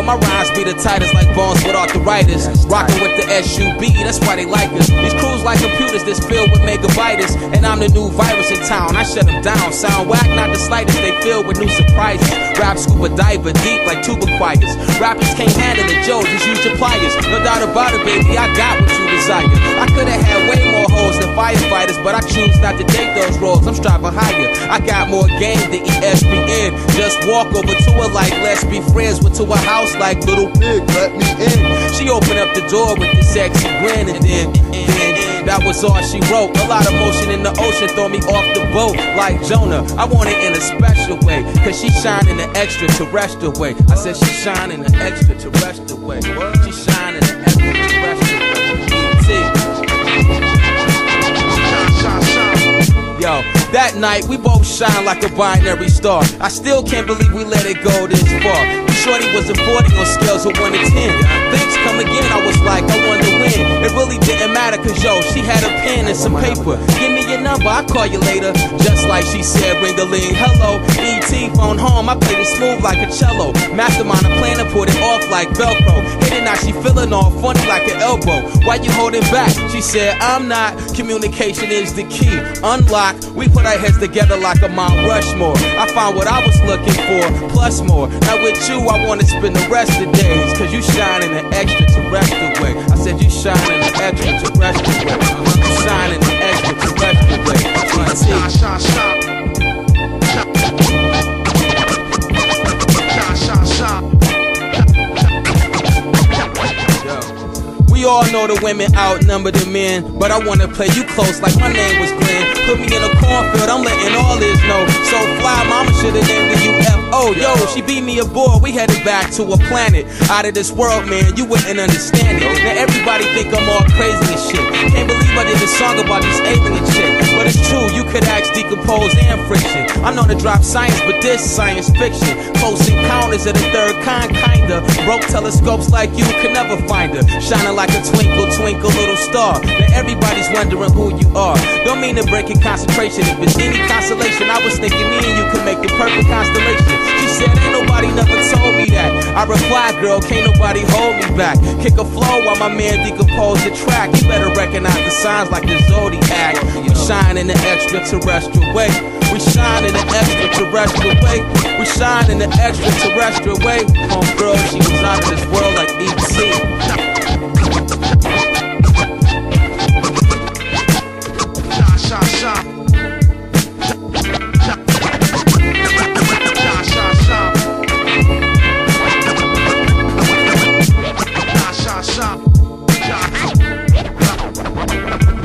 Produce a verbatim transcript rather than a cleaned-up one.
my rhymes be the tightest like bones with arthritis. Rockin' with the S U B, that's why they like us. These crews like computers that's filled with megabytes. And I'm the new virus in town, I shut them down. Sound whack, not the slightest, they filled with new surprises. Rap scuba diver deep like tuba choirs. Rappers can't handle it, Joe, just use your pliers. No doubt about it, baby, I got what you desire. I could've had way more hoes than firefighters, but I choose not to take those roles, I'm striving higher. I got more game than E S P N. Just walk over to her like let's be friends. Went to her house like little pig, let me in. She opened up the door with the sexy grin, and then, and then that was all she wrote. A lot of motion in the ocean, throw me off the boat like Jonah. I want it in a special way, cause she shine in an extraterrestrial way. I said she shine in an extraterrestrial way. She shine in an extraterrestrial way. Yo, that night we both shine like a binary star. I still can't believe we let it go this far. Shorty was a forty on scales of one to ten. Things come again, I was like, I wonder when. It really didn't matter, cause yo, she had a pen and some paper. Give me your number, I'll call you later. Just like she said, ring the ling. Hello, E T, phone home, I played it smooth like a cello. Mastermind a plan to put it off like Velcro. Hit it now, she feeling all funny like an elbow. Why you holding back? She said, I'm not. Communication is the key. Unlock, we put our heads together like a Mount Rushmore. I found what I was looking for, plus more. Now with you, I wanna spend the rest of the days, cause you shine in an extraterrestrial way. I said you shine in an extraterrestrial way. You shine in an extraterrestrial way. Shine, shine, shine. We all know the women outnumber the men, but I wanna play you close like my name was Glenn. Put me in a cornfield, I'm letting all this know. So fly, mama should've named the U F O. Yo, she beat me aboard, we headed back to a planet out of this world, man, you wouldn't understand it. Now everybody think I'm all crazy and shit. Can't believe I did a song about this alien shit. But it's true, you could ask Decompose and Friction. I know to drop science, but this science fiction. Close encounters of the third kind, kinda. Broke telescopes like you could never find her. Shining like a twinkle, twinkle little star. Now everybody's wondering who you are. Don't mean to break your concentration. If it's any consolation, I was thinking me and you could make the perfect constellation. She said, ain't nobody never told me that. I replied, girl, can't nobody hold me back. Kick a flow while my man decompose the track. You better recognize the signs like the Zodiac. We shine in the extraterrestrial way. We shine in the extraterrestrial way. We shine in the extraterrestrial way. Homegirl, she was out of this world like E T. Shot, shot.